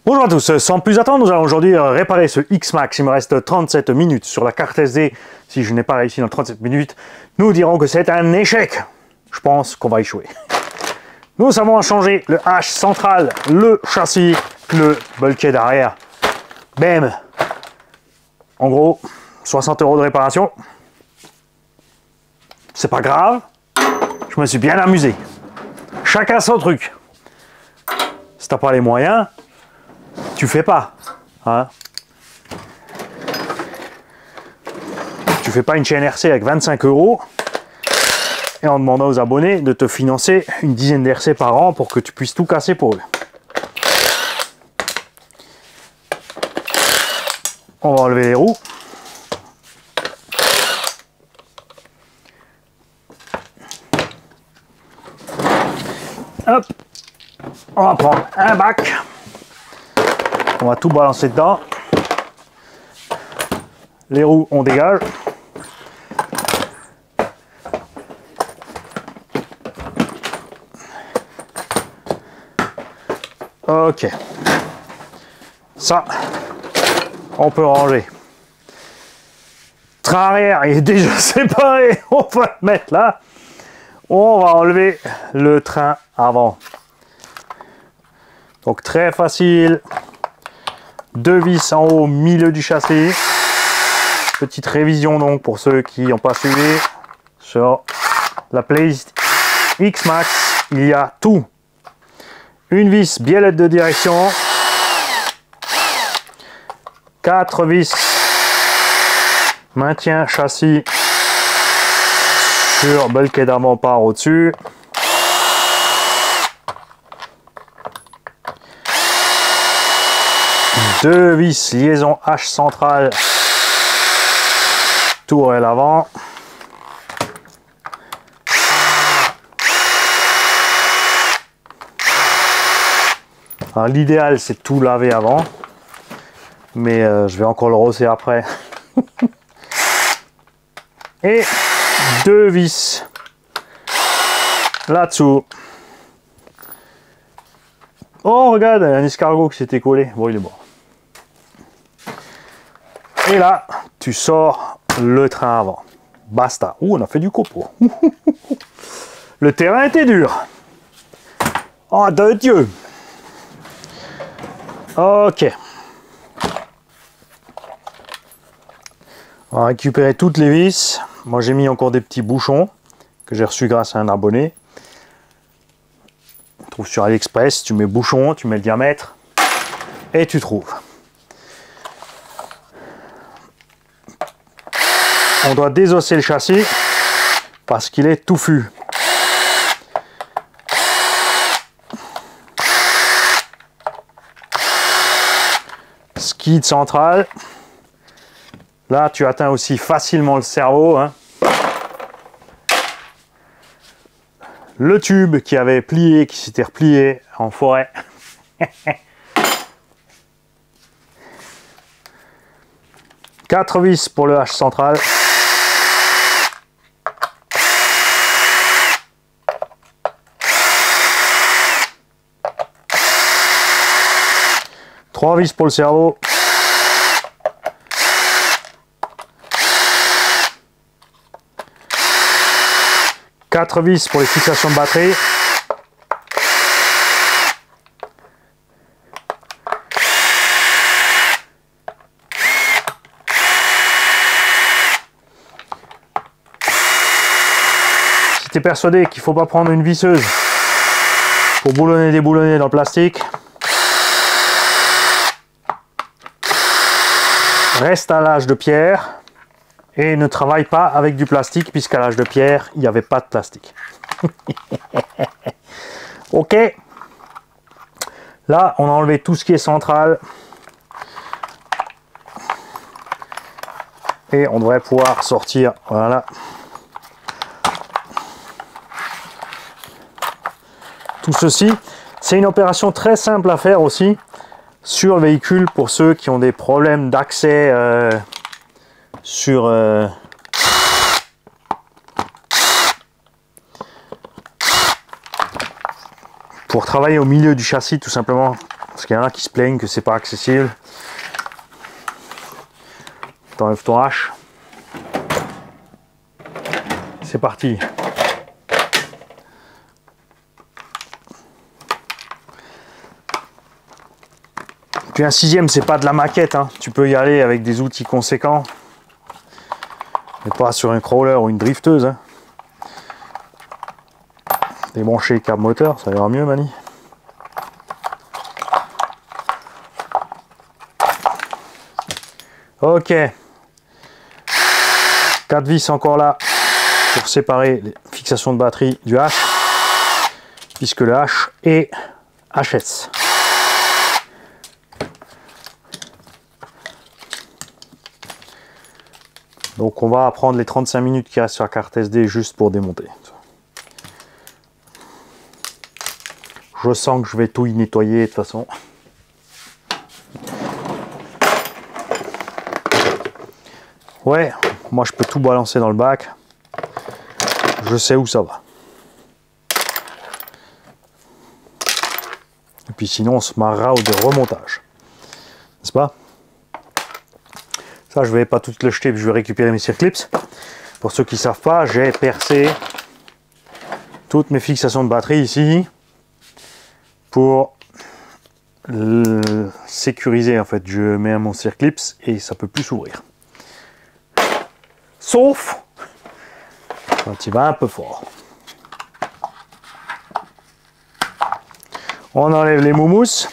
Bonjour à tous, sans plus attendre, nous allons aujourd'hui réparer ce X-Max. Il me reste 37 minutes sur la carte SD. Si je n'ai pas réussi dans 37 minutes, nous dirons que c'est un échec. Je pense qu'on va échouer. Nous avons changé le H central, le châssis, le bulkhead arrière. Bam. En gros, 60 € de réparation. C'est pas grave. Je me suis bien amusé. Chacun son truc. Si t'as pas les moyens, tu fais pas, hein. Tu fais pas une chaîne RC avec 25 € et en demandant aux abonnés de te financer une dizaine d'RC par an pour que tu puisses tout casser pour eux. On va enlever les roues. Hop, on va prendre un bac. On va tout balancer dedans. Les roues, on dégage. Ok. Ça, on peut ranger. Train arrière est déjà séparé. On va le mettre là. On va enlever le train avant. Donc très facile. 2 vis en haut, milieu du châssis. Petite révision donc pour ceux qui n'ont pas suivi. Sur la playlist X-Max, il y a tout. Une vis biellette de direction. 4 vis maintien châssis sur bulkhead avant par au-dessus. Deux vis liaison H centrale, tourelle avant. L'idéal c'est de tout laver avant, mais je vais encore le rosser après. Et 2 vis là-dessous. Oh regarde, un escargot qui s'était collé. Bon, il est mort. Et là, tu sors le train avant. Basta. Ouh, on a fait du copeau. Le terrain était dur. Oh, de Dieu. Ok. On va récupérer toutes les vis. Moi, j'ai mis encore des petits bouchons que j'ai reçus grâce à un abonné. On trouve sur AliExpress. Tu mets bouchon, tu mets le diamètre et tu trouves. On doit désosser le châssis parce qu'il est touffu. Skid central. Là, tu atteins aussi facilement le cerveau, hein. Le tube qui avait plié, qui s'était replié en forêt. 4 vis pour le H central. Trois vis pour le cerveau. Quatre vis pour les fixations de batterie. Si tu es persuadé qu'il ne faut pas prendre une visseuse pour boulonner et déboulonner dans le plastique, reste à l'âge de pierre et ne travaille pas avec du plastique puisqu'à l'âge de pierre, il n'y avait pas de plastique. Ok. Là, on a enlevé tout ce qui est central. Et on devrait pouvoir sortir, voilà. Tout ceci, c'est une opération très simple à faire aussi sur le véhicule pour ceux qui ont des problèmes d'accès sur pour travailler au milieu du châssis tout simplement. Parce qu'il y en a qui se plaignent que c'est pas accessible. T'enlèves ton hache. C'est parti. Puis un 6e, c'est pas de la maquette, hein. Tu peux y aller avec des outils conséquents. Mais pas sur un crawler ou une drifteuse. Hein. Débrancher les câbles moteur, ça ira mieux, Mani. Ok. 4 vis encore là pour séparer les fixations de batterie du H, puisque le H est HS. Donc on va prendre les 35 minutes qui restent sur la carte SD juste pour démonter. Je sens que je vais tout y nettoyer de toute façon. Ouais, moi je peux tout balancer dans le bac. Je sais où ça va. Et puis sinon on se marrera au remontage. N'est-ce pas? Ça je vais pas tout le jeter, puis je vais récupérer mes circlips. Pour ceux qui ne savent pas, j'ai percé toutes mes fixations de batterie ici pour sécuriser. En fait, je mets mon circlips et ça peut plus s'ouvrir. Sauf quand il va un peu fort. On enlève les moumousses,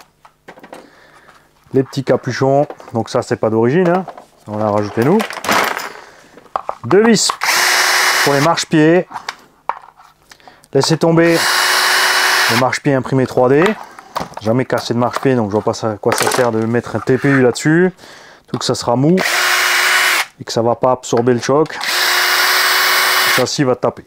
les petits capuchons. Donc ça c'est pas d'origine, hein. On l'a rajouté nous. 2 vis pour les marchepieds. Laissez tomber le marchepied imprimé 3D. Jamais cassé de marchepied, donc je vois pas à quoi ça sert de mettre un TPU là-dessus. Tout que ça sera mou et que ça va pas absorber le choc. Ça ci va taper.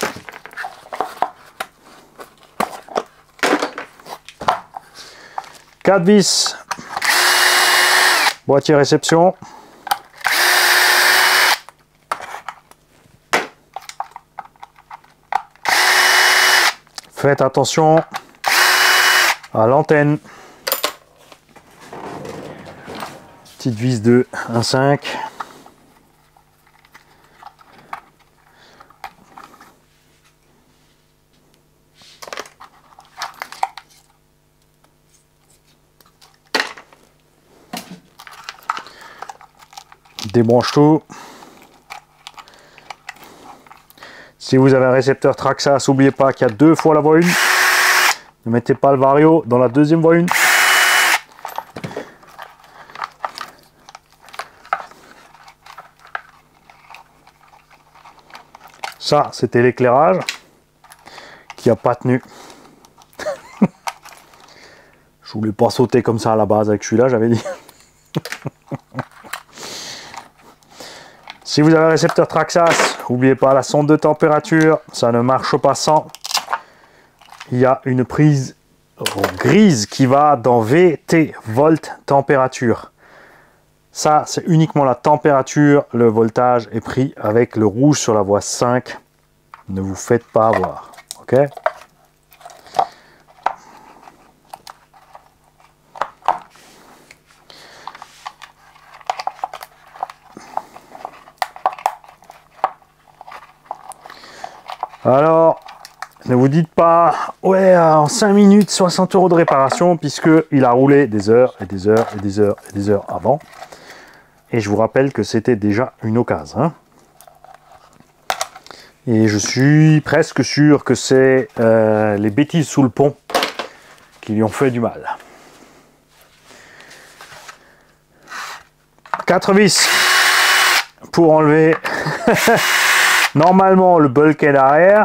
Quatre vis, boîtier réception. Faites attention à l'antenne. Petite vis de 1,5. Débranche tout. Si vous avez un récepteur Traxxas, n'oubliez pas qu'il y a 2 fois la voie 1. Ne mettez pas le Vario dans la deuxième voie 1. Ça, c'était l'éclairage qui n'a pas tenu. Je voulais pas sauter comme ça à la base avec celui-là, j'avais dit. Si vous avez un récepteur Traxxas, n'oubliez pas la sonde de température, ça ne marche pas sans. Il y a une prise grise qui va dans VT, volt température. Ça, c'est uniquement la température, le voltage est pris avec le rouge sur la voie 5. Ne vous faites pas avoir, ok? Alors, ne vous dites pas, ouais, en 5 minutes, 60 € de réparation, puisqu'il a roulé des heures et des heures et des heures et des heures avant. Et je vous rappelle que c'était déjà une occasion. Hein. Et je suis presque sûr que c'est les bêtises sous le pont qui lui ont fait du mal. 4 vis pour enlever normalement le bulkhead arrière.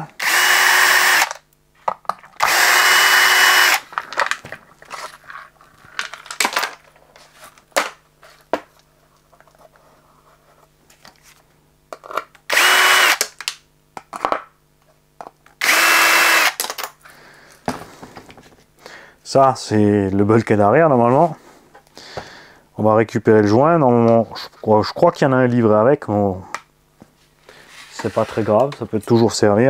Ça, c'est le bulkhead arrière normalement. On va récupérer le joint. Normalement, je crois qu'il y en a un livré avec. Bon, c'est pas très grave, ça peut toujours servir.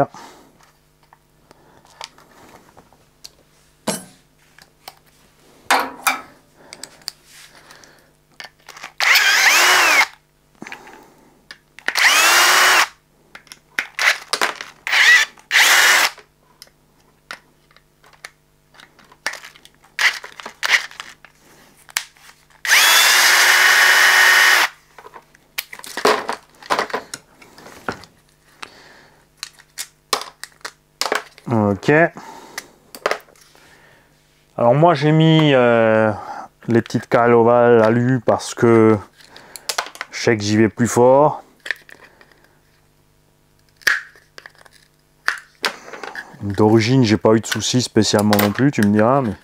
Ok. Alors moi j'ai mis les petites cales ovales alu parce que je sais que j'y vais plus fort. D'origine j'ai pas eu de soucis spécialement non plus, tu me diras, mais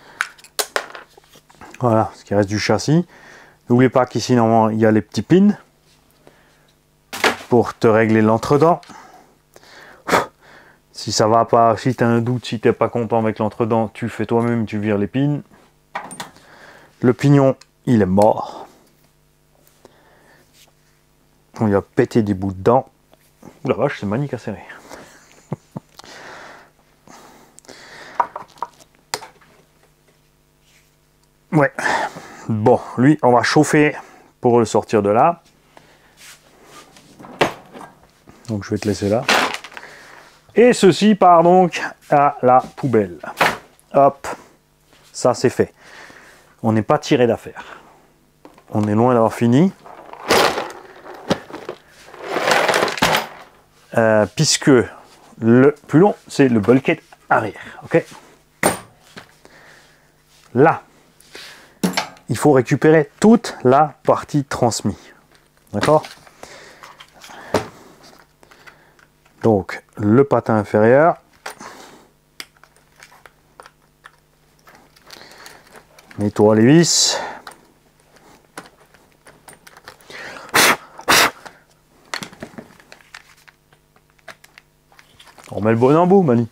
voilà ce qui reste du châssis. N'oubliez pas qu'ici normalement il y a les petits pins pour te régler l'entredent. Si ça va pas, si tu as un doute, si tu n'es pas content avec l'entredent, tu fais toi-même, tu vires les pins. Le pignon, il est mort. On lui a pété des bouts dedans. Ouh la vache, c'est manique à serrer. Ouais. Bon, lui, on va chauffer pour le sortir de là. Donc je vais te laisser là. Et ceci part donc à la poubelle. Hop, ça c'est fait. On n'est pas tiré d'affaire. On est loin d'avoir fini. Puisque le plus long, c'est le bulkhead arrière. Ok. Là, il faut récupérer toute la partie transmise. D'accord? Donc, le patin inférieur. Nettoie les vis. On met le bon embout, Mani.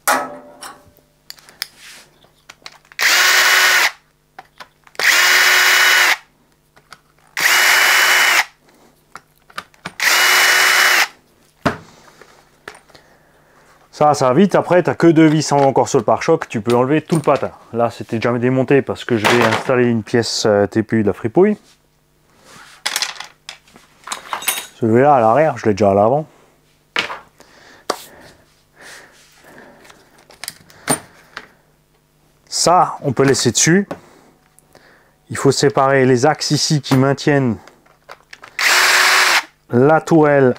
Ça va vite. Après, tu n'as que 2 vis encore sur le pare-choc. Tu peux enlever tout le patin. Là, c'était jamais démonté parce que je vais installer une pièce TPU de la fripouille. Celui-là, à l'arrière, je l'ai déjà à l'avant. Ça, on peut laisser dessus. Il faut séparer les axes ici qui maintiennent la tourelle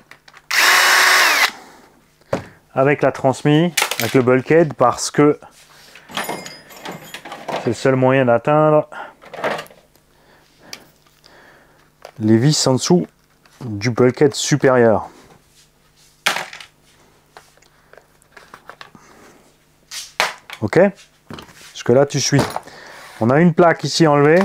avec la transmise, avec le bulkhead, parce que c'est le seul moyen d'atteindre les vis en dessous du bulkhead supérieur. Ok? Jusque là tu suis. On a une plaque ici enlevée.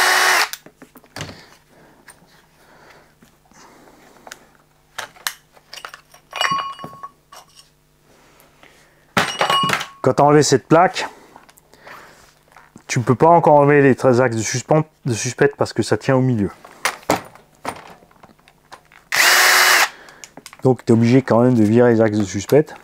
Quand tu as enlevé cette plaque, tu ne peux pas encore enlever les 13 axes de suspente parce que ça tient au milieu. Donc tu es obligé quand même de virer les axes de suspente.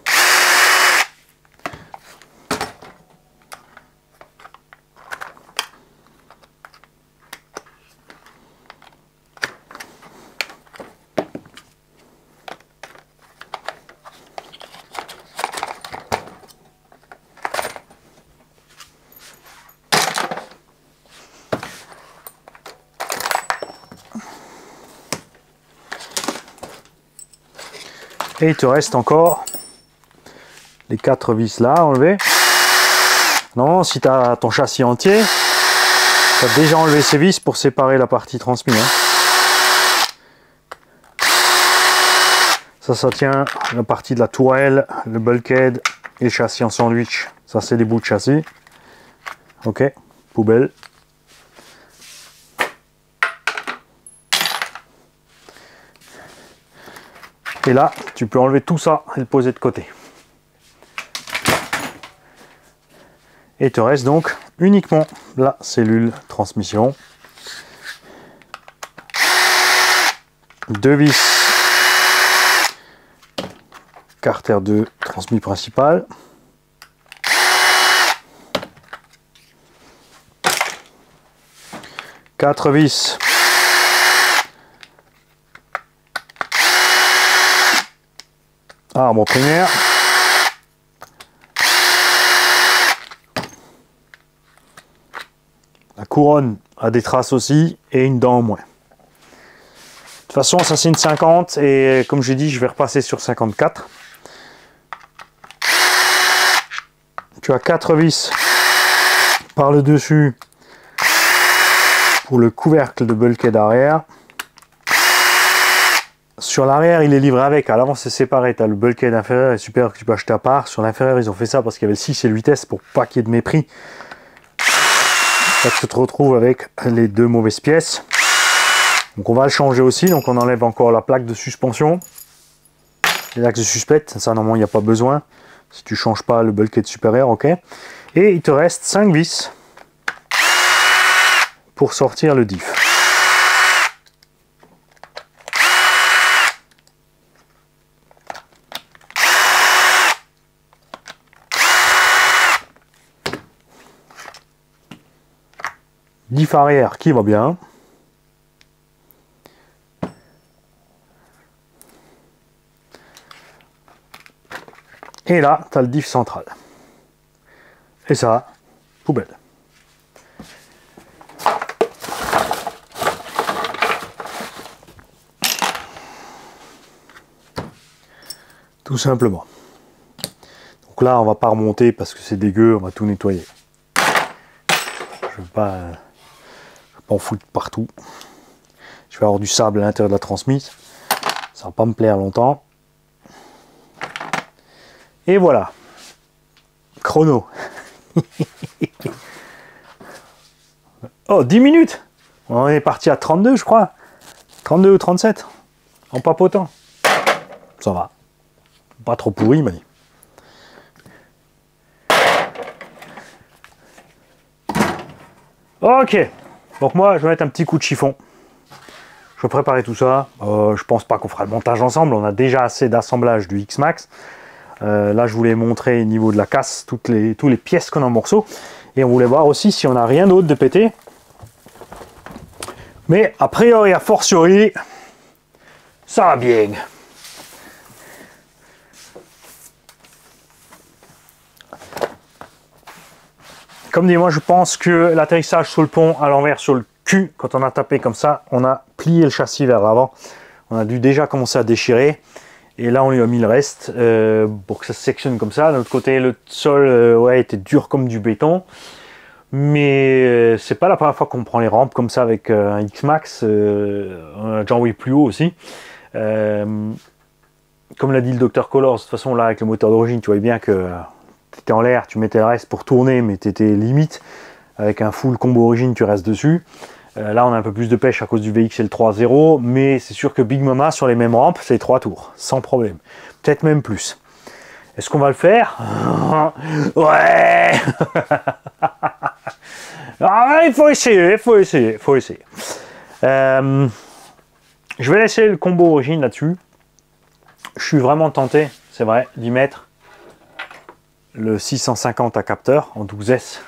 Et il te reste encore les 4 vis là à enlever. Non, si tu as ton châssis entier, tu as déjà enlevé ces vis pour séparer la partie transmise. Ça tient la partie de la tourelle, le bulkhead et le châssis en sandwich. Ça, c'est des bouts de châssis. Ok, poubelle. Et là, tu peux enlever tout ça et le poser de côté. Et il te reste donc uniquement la cellule transmission. 2 vis carter 2 transmis principal. Quatre vis arbre primaire. La couronne a des traces aussi et une dent en moins. De toute façon, ça c'est une 50 et comme j'ai dit, je vais repasser sur 54. Tu as 4 vis par le dessus pour le couvercle de bulkhead arrière. Sur l'arrière, il est livré avec. À l'avant, c'est séparé. Tu as le bulkhead inférieur et supérieur que tu peux acheter à part. Sur l'inférieur, ils ont fait ça parce qu'il y avait le 6 et le 8S pour pas qu'il y ait de mépris. Là, tu te retrouves avec les deux mauvaises pièces. Donc, on va le changer aussi. Donc, on enlève encore la plaque de suspension. Les axes de suspect, ça, normalement, il n'y a pas besoin. Si tu ne changes pas le bulkhead supérieur, ok. Et il te reste 5 vis pour sortir le diff. Diff arrière qui va bien. Et là, tu as le diff central. Et ça, poubelle. Tout simplement. Donc là, on va pas remonter parce que c'est dégueu, on va tout nettoyer. Je vais pas en foutre partout. Je vais avoir du sable à l'intérieur de la transmise. Ça va pas me plaire longtemps. Et voilà. Chrono. Oh, 10 minutes. On est parti à 32, je crois. 32 ou 37. En papotant. Ça va. Pas trop pourri, mais... Ok. Donc moi, je vais mettre un petit coup de chiffon. Je vais préparer tout ça. Je pense pas qu'on fera le montage ensemble. On a déjà assez d'assemblage du X-Max. Là, je voulais montrer au niveau de la casse toutes les pièces qu'on a en morceaux. Et on voulait voir aussi si on n'a rien d'autre de pété. Mais a priori, a fortiori, ça va bien. Comme dit, moi je pense que l'atterrissage sur le pont à l'envers sur le cul, quand on a tapé comme ça, on a plié le châssis vers l'avant. On a dû déjà commencer à déchirer. Et là on lui a mis le reste pour que ça se sectionne comme ça. De l'autre côté, le sol ouais, était dur comme du béton. Mais c'est pas la première fois qu'on prend les rampes comme ça avec un X-Max. On a déjà envoyé plus haut aussi. Comme l'a dit le Dr Colors, de toute façon là avec le moteur d'origine, tu voyais bien que tu étais en l'air, tu mettais le reste pour tourner, mais tu étais limite. Avec un full combo origine, tu restes dessus. Là, on a un peu plus de pêche à cause du VXL 3.0, mais c'est sûr que Big Mama, sur les mêmes rampes, c'est 3 tours, sans problème. Peut-être même plus. Est-ce qu'on va le faire? Ouais. Ah, il faut essayer, il faut essayer, il faut essayer. Je vais laisser le combo origine là-dessus. Je suis vraiment tenté, c'est vrai, d'y mettre le 650 à capteur en 12S.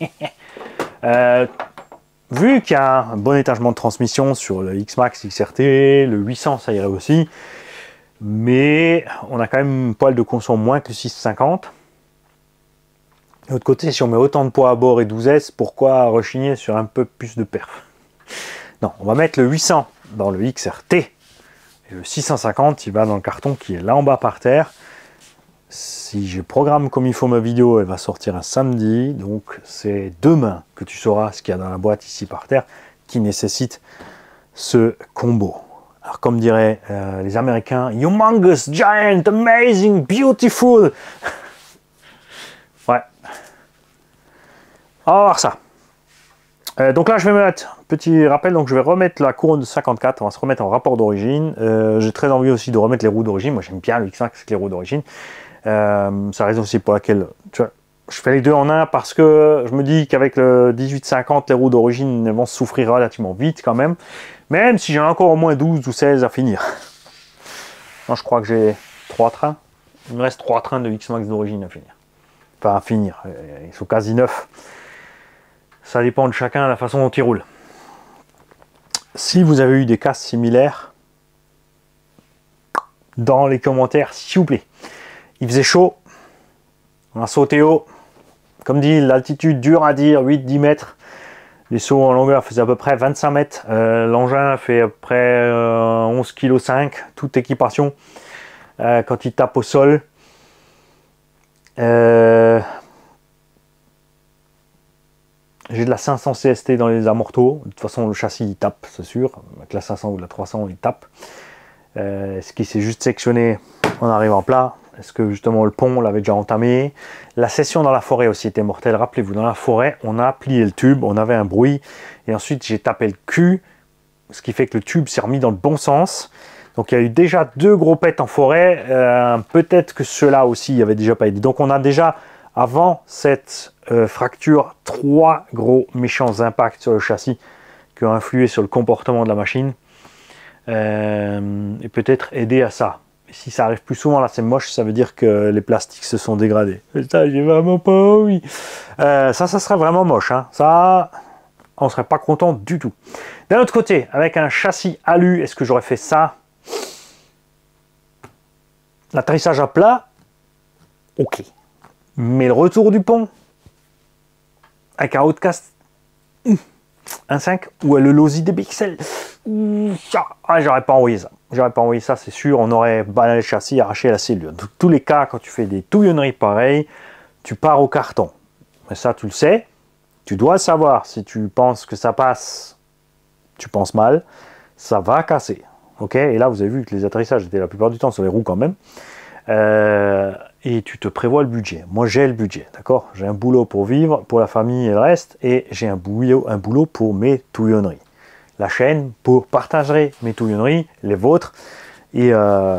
Vu qu'il y a un bon étagement de transmission sur le X-Max, XRT, le 800 ça irait aussi, mais on a quand même un poil de conso moins que le 650. De l'autre côté, si on met autant de poids à bord et 12S, pourquoi rechigner sur un peu plus de perf? Non, on va mettre le 800 dans le XRT, et le 650 il va dans le carton qui est là en bas par terre. Si je programme comme il faut ma vidéo, elle va sortir un samedi, donc c'est demain que tu sauras ce qu'il y a dans la boîte ici par terre qui nécessite ce combo. Alors comme diraient les Américains, humongous, giant, amazing, beautiful. Ouais. On va voir ça. Donc là je vais mettre, petit rappel, donc je vais remettre la couronne de 54, on va se remettre en rapport d'origine. J'ai très envie aussi de remettre les roues d'origine, moi j'aime bien le X-Max avec les roues d'origine. C'est la raison aussi pour laquelle tu vois, je fais les deux en un, parce que je me dis qu'avec le 1850 les roues d'origine vont souffrir relativement vite quand même, même si j'ai encore au moins 12 ou 16 à finir. Non, je crois que j'ai 3 trains, il me reste 3 trains de X-Max d'origine à finir, enfin à finir, ils sont quasi neufs. Ça dépend de chacun, la façon dont il roule. Si vous avez eu des casses similaires, dans les commentaires s'il vous plaît. Il faisait chaud, on a sauté haut, comme dit l'altitude dure à dire, 8-10 mètres, les sauts en longueur faisaient à peu près 25 mètres, l'engin fait à peu près 11,5 kg, toute équipation, quand il tape au sol. J'ai de la 500 CST dans les amortos. De toute façon, le châssis il tape, c'est sûr. Avec la 500 ou la 300, il tape. Est-ce qu'il s'est juste sectionné en arrivant plat? Est-ce que justement le pont, on l'avait déjà entamé? La session dans la forêt aussi était mortelle. Rappelez-vous, dans la forêt, on a plié le tube, on avait un bruit. Et ensuite, j'ai tapé le cul. Ce qui fait que le tube s'est remis dans le bon sens. Donc il y a eu déjà 2 gros pets en forêt. Peut-être que ceux-là aussi y avaient déjà pas aidé. Donc on a déjà, avant cette fracture, 3 gros méchants impacts sur le châssis qui ont influé sur le comportement de la machine. Et peut-être aider à ça. Et si ça arrive plus souvent, là c'est moche, ça veut dire que les plastiques se sont dégradés. Ça, j'ai vraiment pas envie. Ça serait vraiment moche. Hein. Ça, on serait pas content du tout. D'un autre côté, avec un châssis alu, est-ce que j'aurais fait ça? L'atterrissage à plat, ok. Mais le retour du pont, avec un Outcast 1.5 ou le Losi des Pixels, j'aurais pas envoyé ça. J'aurais pas envoyé ça, c'est sûr. On aurait balayé le châssis, arraché la cellule. Dans tous les cas, quand tu fais des touillonneries pareilles, tu pars au carton. Mais ça, tu le sais. Tu dois le savoir. Si tu penses que ça passe, tu penses mal, ça va casser. Ok, et là, vous avez vu que les atterrissages étaient la plupart du temps sur les roues quand même. Et tu te prévois le budget. Moi, j'ai le budget, d'accord? J'ai un boulot pour vivre, pour la famille et le reste, et j'ai un boulot pour mes touillonneries. La chaîne pour partager mes touillonneries, les vôtres, et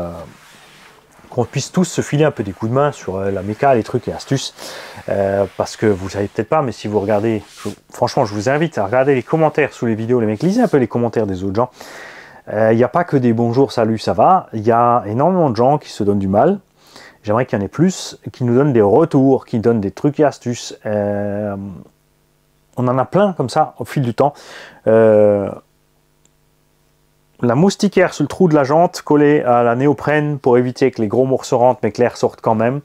qu'on puisse tous se filer un peu des coups de main sur la méca, les trucs et astuces. Parce que vous ne savez peut-être pas, mais si vous regardez, franchement, je vous invite à regarder les commentaires sous les vidéos. Les mecs, lisez un peu les commentaires des autres gens. Il n'y a pas que des bonjours, salut, ça va. Il y a énormément de gens qui se donnent du mal. J'aimerais qu'il y en ait plus, qui nous donnent des retours, qui donnent des trucs et astuces. On en a plein comme ça au fil du temps. La moustiquaire sur le trou de la jante collée à la néoprène pour éviter que les gros morceaux rentrent mais que l'air sorte quand même.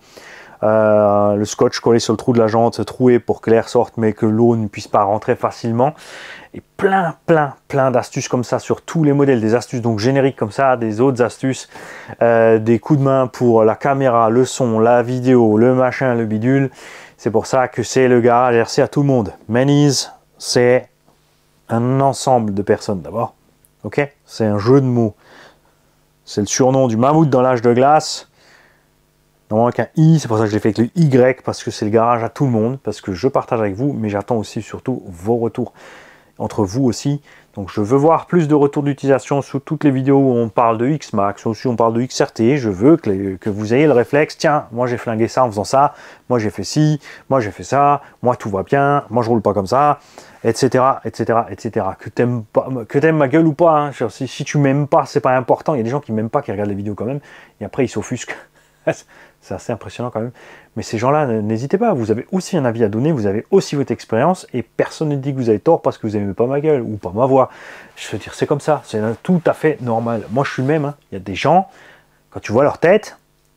Le scotch collé sur le trou de la jante troué pour que l'air sorte mais que l'eau ne puisse pas rentrer facilement. Et plein d'astuces comme ça sur tous les modèles, des astuces donc génériques comme ça, des autres astuces, des coups de main pour la caméra, le son, la vidéo, le machin, le bidule. C'est pour ça que c'est le garage RC à tout le monde. Manies, c'est un ensemble de personnes d'abord. Ok, c'est un jeu de mots. C'est le surnom du mammouth dans l'âge de glace. Normalement avec un I, c'est pour ça que je l'ai fait avec le Y, parce que c'est le garage à tout le monde, parce que je partage avec vous, mais j'attends aussi surtout vos retours entre vous aussi. Donc je veux voir plus de retours d'utilisation sous toutes les vidéos où on parle de X-Max, aussi on parle de XRT. Je veux que vous ayez le réflexe, tiens, moi j'ai flingué ça en faisant ça, moi j'ai fait ci, moi j'ai fait ça, moi tout va bien, moi je roule pas comme ça, etc. etc. etc. Que t'aimes ma gueule ou pas, hein. Si tu m'aimes pas, c'est pas important. Il y a des gens qui m'aiment pas, qui regardent les vidéos quand même, et après ils s'offusquent. C'est assez impressionnant quand même. Mais ces gens-là, n'hésitez pas, vous avez aussi un avis à donner, vous avez aussi votre expérience, et personne ne dit que vous avez tort parce que vous n'aimez pas ma gueule ou pas ma voix. Je veux dire, c'est comme ça, c'est tout à fait normal. Moi, je suis le même. Hein. Il y a des gens, quand tu vois leur tête,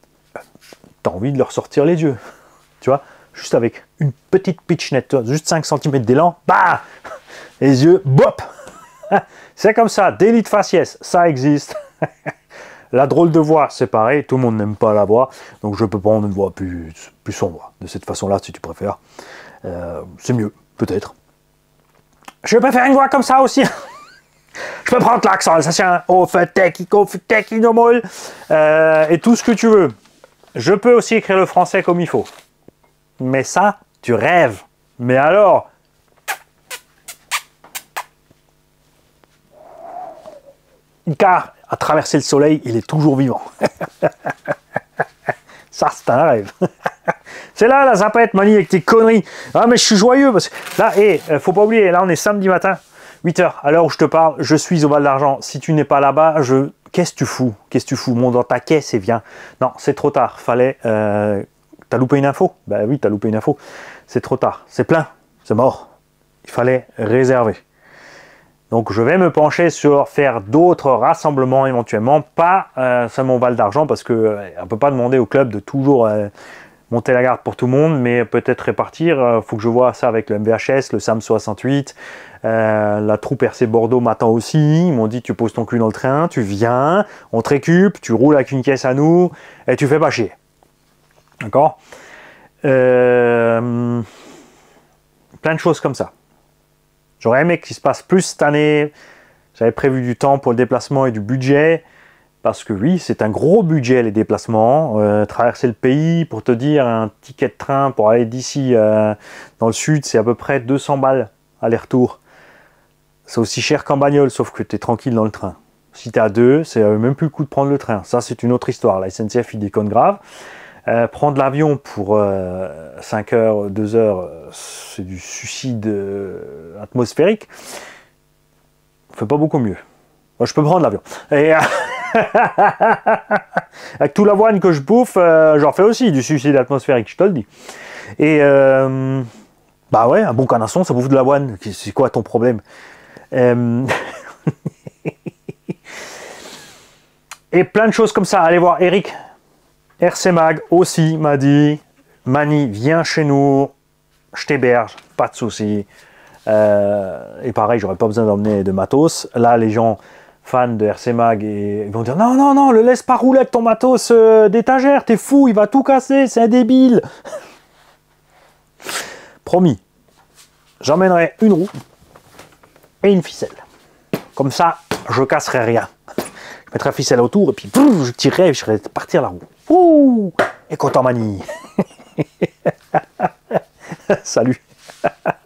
tu as envie de leur sortir les yeux. Tu vois, juste avec une petite pitch net, juste 5 cm d'élan, bah, les yeux, bop. C'est comme ça, délit de faciès, ça existe. La drôle de voix, c'est pareil, tout le monde n'aime pas la voix, donc je peux prendre une voix plus sombre, de cette façon-là, si tu préfères. C'est mieux, peut-être. Je peux faire une voix comme ça aussi. Je peux prendre l'accent alsacien, au fait inomol, et tout ce que tu veux. Je peux aussi écrire le français comme il faut. Mais ça, tu rêves. Mais alors... Car à traverser le soleil, il est toujours vivant. Ça, c'est un rêve. C'est là, la zapette, manie, avec tes conneries. Ah, mais je suis joyeux parce que là, faut pas oublier, là, on est samedi matin, 8h, à l'heure où je te parle, je suis au Val d'Argent. Si tu n'es pas là-bas, qu'est-ce que tu fous? Qu'est-ce que tu fous? Monte dans ta caisse et viens. Non, c'est trop tard. Fallait. T'as loupé une info? Ben oui, t'as loupé une info. C'est trop tard. C'est plein. C'est mort. Il fallait réserver. Donc je vais me pencher sur faire d'autres rassemblements éventuellement, pas seulement au Val d'Argent, parce qu'on ne peut pas demander au club de toujours monter la garde pour tout le monde, mais peut-être répartir. Il faut que je vois ça avec le MVHS, le SAM 68, la troupe RC Bordeaux m'attend aussi. Ils m'ont dit tu poses ton cul dans le train, tu viens, on te récup, tu roules avec une caisse à nous, et tu fais pas chier. D'accord, plein de choses comme ça. J'aurais aimé qu'il se passe plus cette année. J'avais prévu du temps pour le déplacement et du budget. Parce que oui, c'est un gros budget les déplacements. Traverser le pays, pour te dire, un ticket de train pour aller d'ici dans le sud, c'est à peu près 200 balles aller-retour. C'est aussi cher qu'en bagnole, sauf que tu es tranquille dans le train. Si tu es à deux, c'est même plus le coup de prendre le train. Ça, c'est une autre histoire. La SNCF, il déconne grave. Prendre l'avion pour 5 heures, 2 heures, c'est du suicide atmosphérique. On fait pas beaucoup mieux. Moi, je peux prendre l'avion. Et avec tout l'avoine que je bouffe, j'en fais aussi du suicide atmosphérique, je te le dis. Et bah ouais, un bon canasson, ça bouffe de l'avoine. C'est quoi ton problème? Et plein de choses comme ça. Allez voir Eric. RC Mag aussi m'a dit, Mani, viens chez nous, je t'héberge, pas de souci. Et pareil, j'aurais pas besoin d'emmener de matos. Là, les gens fans de RC Mag ils vont dire non, non, non, le laisse pas rouler avec ton matos d'étagère, t'es fou, il va tout casser, c'est un débile. Promis, j'emmènerai une roue et une ficelle. Comme ça, je casserai rien. Je mettrai la ficelle autour et puis pouf, je tirerai et je ferai partir la roue. Ouh, et content Mani. Salut.